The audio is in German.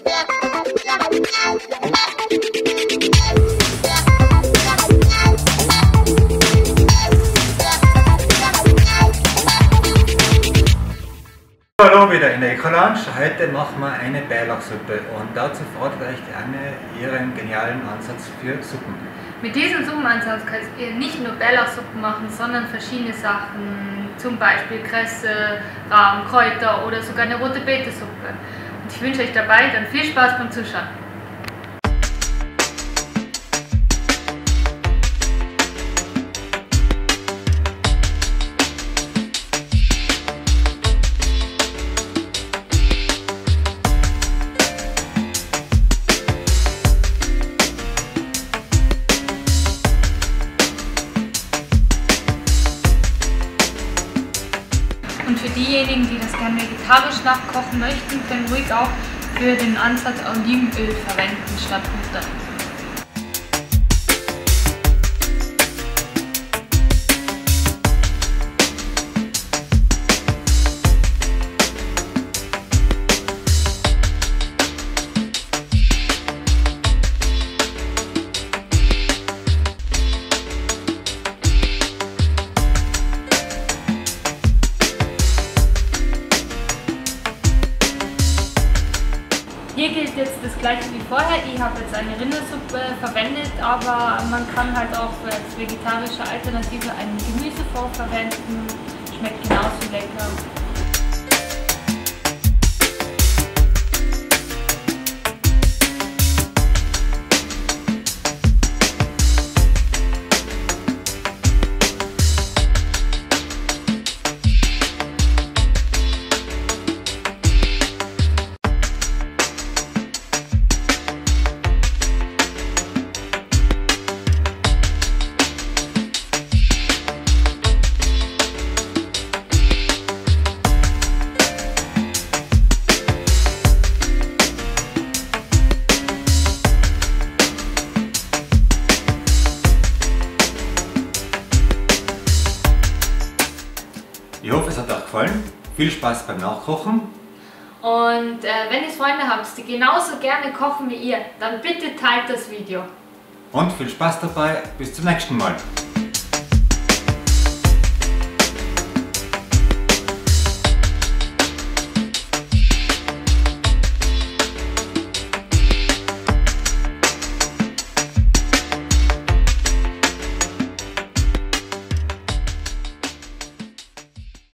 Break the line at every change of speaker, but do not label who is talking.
Hallo wieder in der Eco-Lounge. Heute machen wir eine Beilagsuppe und dazu fordert euch die Anne ihren genialen Ansatz für Suppen.
Mit diesem Suppenansatz könnt ihr nicht nur Beilagsuppen machen, sondern verschiedene Sachen, zum Beispiel Kresse, Rahm, Kräuter oder sogar eine rote Betesuppe. Und ich wünsche euch dabei dann viel Spaß beim Zuschauen. Und für diejenigen, die das gerne vegetarisch nachkochen möchten, können ruhig auch für den Ansatz Olivenöl verwenden statt Butter. Hier gilt jetzt das gleiche wie vorher. Ich habe jetzt eine Rindersuppe verwendet, aber man kann halt auch als vegetarische Alternative einen Gemüsefond verwenden. Schmeckt genauso lecker.
Ich hoffe, es hat euch gefallen. Viel Spaß beim Nachkochen.
Und wenn ihr Freunde habt, die genauso gerne kochen wie ihr, dann bitte teilt das Video.
Und viel Spaß dabei. Bis zum nächsten Mal.